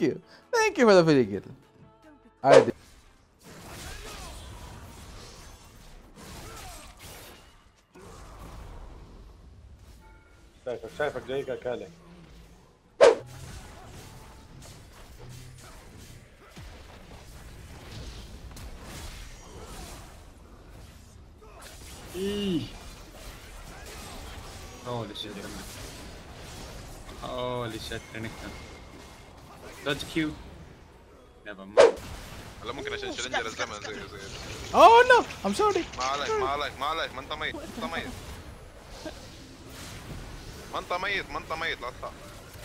you. Thank you for the free kill. عادي. شايفك جاي كالي. Holy shit. Holy shit, Renekton. Dodge Q. Never mind. هلا ممكن عشان شلنجر الزمن زي Oh no, I'm sorry. ما عليك ما عليك ما عليك، ما انت ميت، انت ميت، ما انت ميت، ما انت ميت، لا تخاف.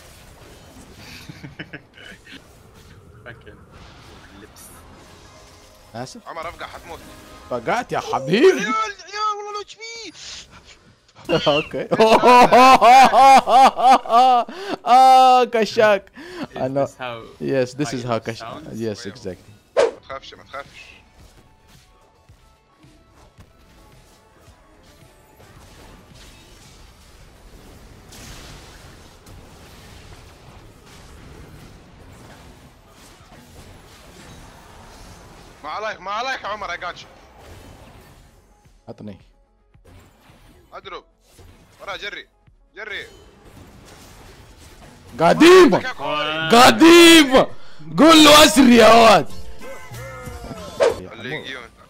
Fucking lips. آسف. عمر افقع حتموت. فقعت يا حبيبي. عيال عيال والله لو فيه. اوكي. كشاك. I know. Yes, this is how كشاك. Yes, exactly. ما تخافش ما تخافش. ما عليك ما عليك يا عمر، I got you. عطني. اضرب ورا، جري جري. قديم قديم. قول له اسري يا واد. خليك يجي انت.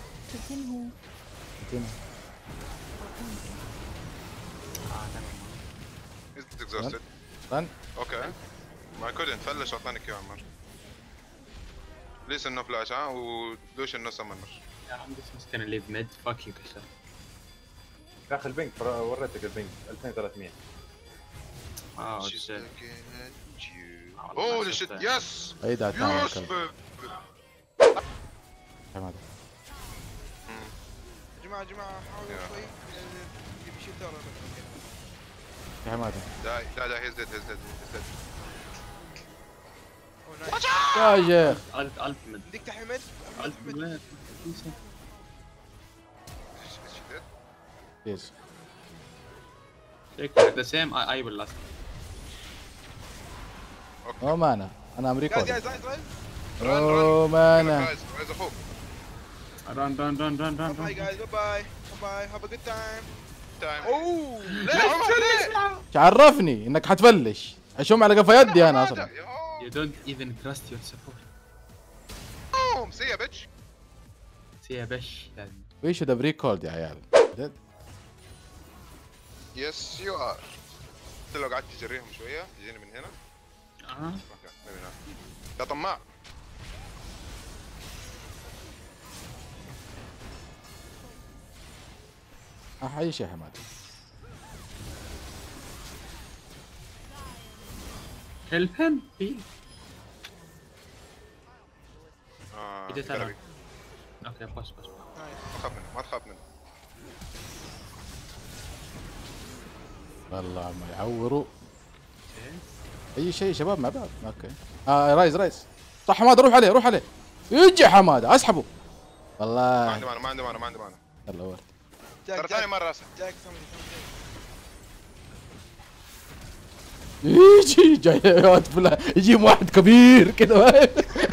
He's exhausted. Run. Okay. ما couldn't فلش اعطاني كيو عمر. ليس انه فلاش ها ودوش انه سمنر. I'm just gonna leave mid. Fuck you, Kasha. داخل البنك وريتك البنك 2300. Oh shit. Holy shit, yes! عيدها ثاني. Yes! حماده. يا جماعة حاولوا شوي يمشي الدور. يا حماده. لا he's dead, he's dead, he's dead. يا شيخ. Ultimate. بدك تحمد؟ Ultimate. Is she dead? Yes. Check the same. I will last. Oh man, انا امريكا. جايز Oh man. Guys, اخوك. Run. باي جايز باي have a good time. اوه ليه عمر ليه؟ عرفني انك حتفلش. اشوم على قفا يدي انا اصلا. You don't even trust your support. See ya bitch. See ya bish. We should have recalled يا عيال. Yes you are. انت لو قعدت تجريهم شوية تجيني من هنا. اوكي من هنا. يا طماع. احييش يا حماد. Help him. Heal. يقدر يبي. Okay, push. ما تخاف منه ما تخاف منه. والله ما يعوروا اي شيء شباب مع بعض. اوكي. رايز صح. حماده روح عليه يجي حماده اسحبه. والله ما عندي مانع. يلا ورد. ترى ثاني مرة اسحب. يجي جاي يجي واحد كبير كذا.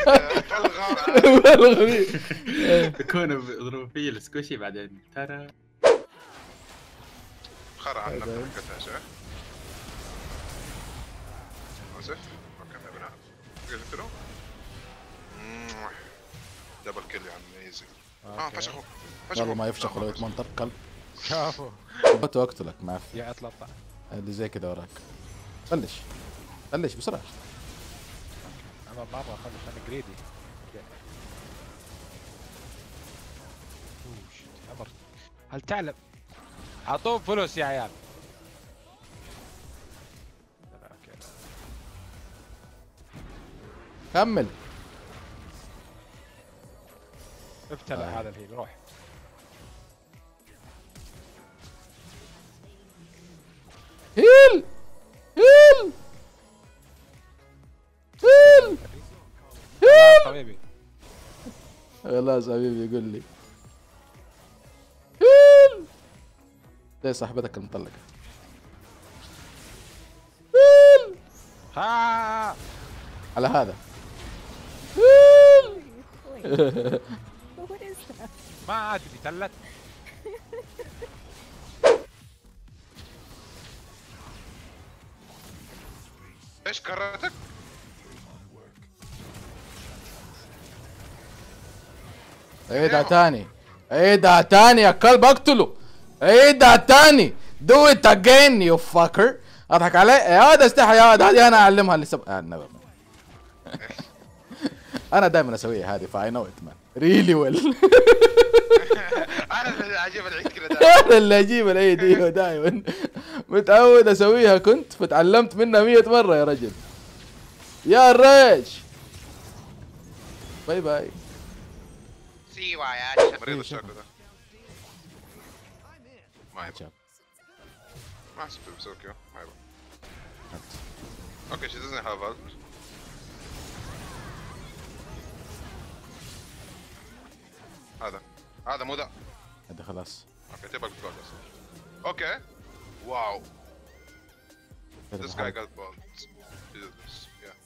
تكون يضربوا فيه السكوشي بعدين ترى. خرع عنك حقتها شايف؟ اسف؟ اوكي ما بنعرف. قلت له؟ دبل كيل يا عم ايزي. فشخوا والله ما يفشخ لو يتمنطر كلب. كافو. كنت اقتلك معفن. يا اطلع. اللي زي كذا وراك. بلش بسرعة. انا مرة خلص انا جريدي. عمر هل تعلم؟ اعطوه فلوس يا عيال. كمل. ابتلع هذا الهيل روح. هيل حبيبي. خلاص حبيبي يقول لي هيل. زي صاحبتك المطلقة. هيل. على هذا. What is that? ما ادري تلت. ايش كررتك؟ عيدها تاني، عيدها تاني يا كلب اقتله، عيدها تاني. دو ات اجين يو فاكر. اضحك علي يا واد، استحي يا واد، هذه انا اعلمها النبي. انا دائما اسويها هذه، فاي نو ات مان ريلي ويل. انا اللي عجيب العيد كذا دايما. انا اللي اجيب العيد، ايوه دائما متعود اسويها، كنت فتعلمت منها 100 مرة يا رجل. يا الريش باي باي. سيوا يا مريض الشاكو ده ما يبغى، ما حسبته بيسوي كيو، ما يبغى. اوكي she doesn't have ult. هذا مو ذا. هذا خلاص. اوكي تبغى الجولد اصلا. اوكي واو. This guy got gold. He did this. Yeah.